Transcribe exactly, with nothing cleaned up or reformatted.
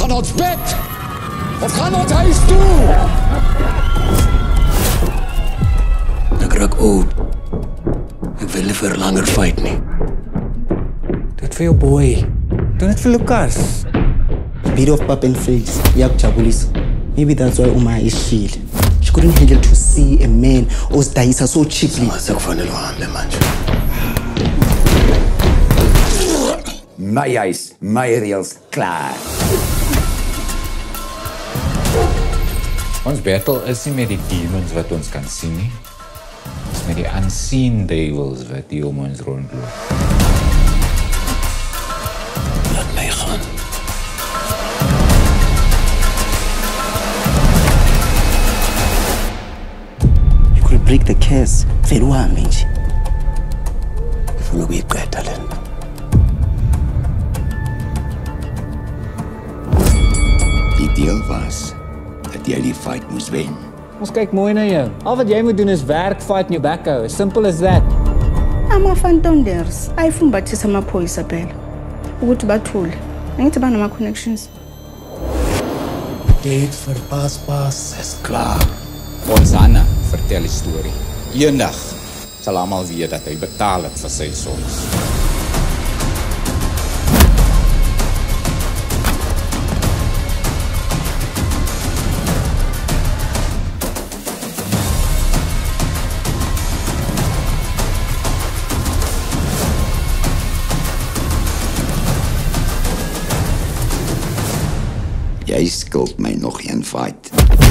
gaan ons bed of gaan ons huis toe? Ek raak oud. Ek wil nie vir langer fight nie. Do it for your boy. Do it for Lucas. A bit of pap and face. Maybe that's why Uma is shield. She couldn't handle to see a man who's died so cheaply. My huis, my reels, klaar. Ons battle is nie met die demons wat ons kan sien nie. Dis met die unseen devils wat die om ons rondloop. Laat my gaan. You could break the curse. Vele uhambe nje. Ngifuna ukuyiqeda lento. Die deal was dat jy die fight moes wen. Ons kyk mooi na jou. Al wat jy moet doen is werk, fight in your back hou. As simple as that. Ama-fantonders ayifumbathisa amaphoyisa phela ukuthi bathule. Angithi banama-connections. Dit vir paspas is klaar. Ons Anna vertel die storie. Eendag sal almal weet dat hy betaal het vir sy sondes. Jy skuld my nog een fight.